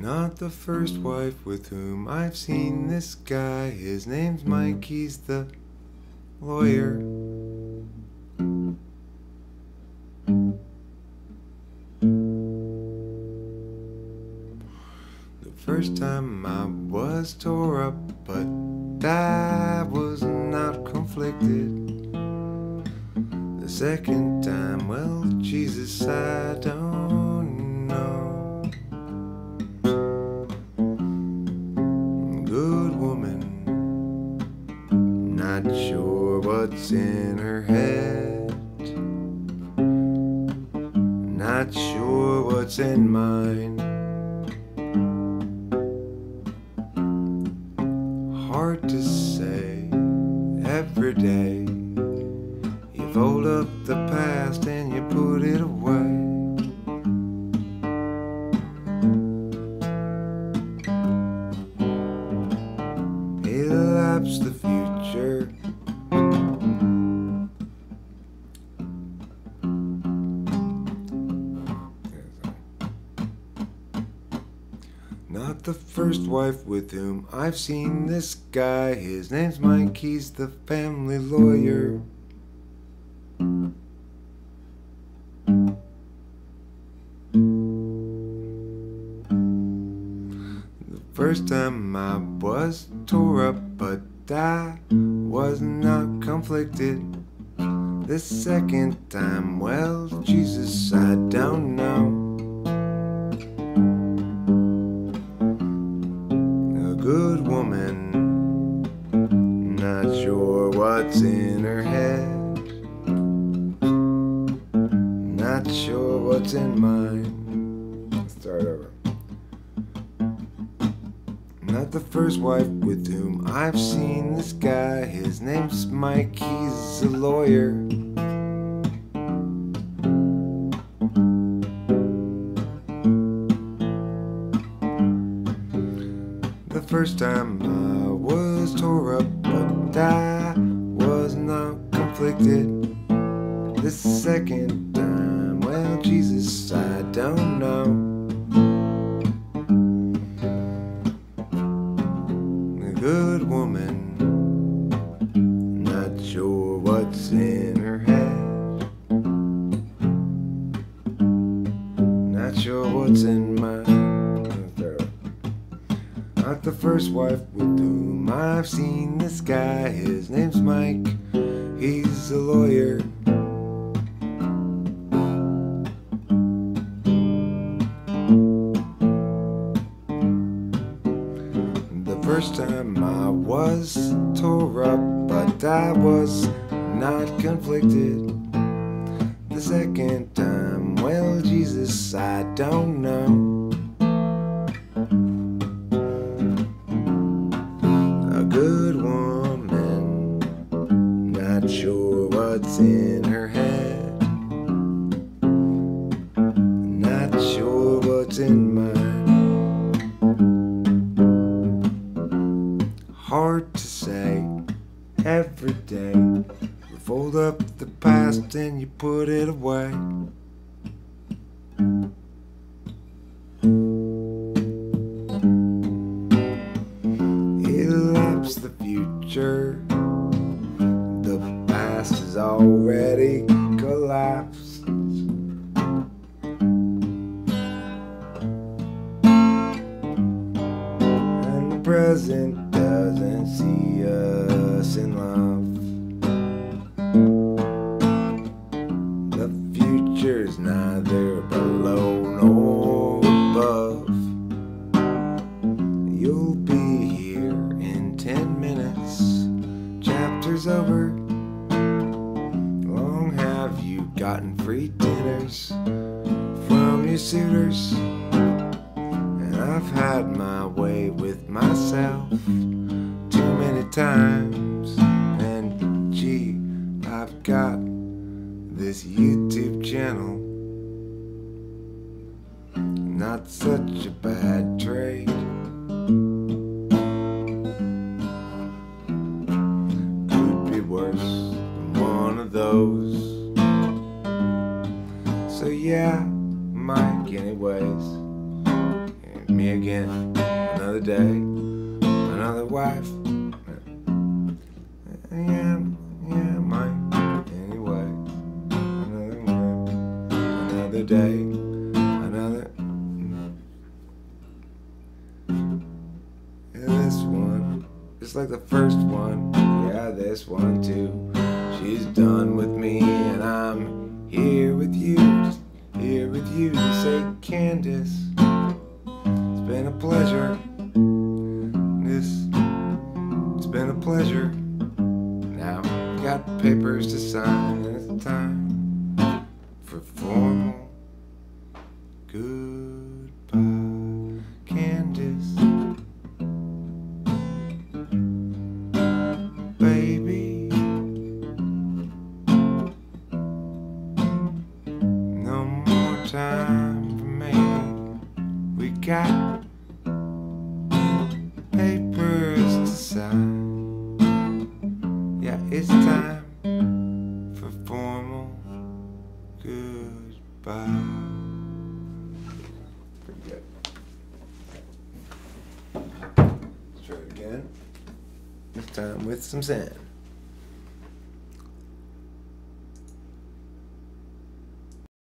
Not the first wife with whom I've seen this guy. His name's Mike, he's the lawyer. The first time I was tore up, but I was not conflicted. The second time, well, Jesus, I don't know. Good woman, not sure what's in her head, not sure what's in mine. Hard to say. Every day you fold up the past and you put it away. Elapse the future. Not the first wife with whom I've seen this guy. His name's Mike, he's the family lawyer. The first time I was tore up, but I was not conflicted. The second time, well, Jesus, I don't know. Good woman, not sure what's in her head, not sure what's in mine. Let's start over. Not the first wife with whom I've seen this guy. His name's Mike, he's a lawyer. The first time I was tore up, but I was not conflicted. The second time, well, Jesus, I don't know. A good woman, not sure what's in her head, not sure what's in mine. Not the first wife with whom I've seen this guy. His name's Mike, he's a lawyer. The first time I was tore up, but I was not conflicted. The second time, well, Jesus, I don't know. Good woman, not sure what's in her head, not sure what's in mine. Hard to say. Every day you fold up the past and you put it away. Elapse the future. The past is already collapsed. And the present doesn't see us in love. The future's neither below nor above. You'll be here in 10 minutes. Chapter's over. Long have you gotten free dinners from your suitors? And I've had my way with myself too many times. And gee, I've got this YouTube channel. Not such a bad trade. Could be worse than one of those. So yeah, Mike anyways. And me again. Another day, another wife. Yeah, mine. Anyway, another one, another day, another. And this one, just like the first one. Yeah, this one too. She's done with me, and I'm here with you, just here with you to say, Candace, it's been a pleasure. It's been a pleasure. Now, got papers to sign, and it's time for formal goodbye, Candace. Baby, no more time for maybe. We got papers to sign. Yeah, it's time for formal goodbye. Pretty good. Let's try it again. This time with some sand.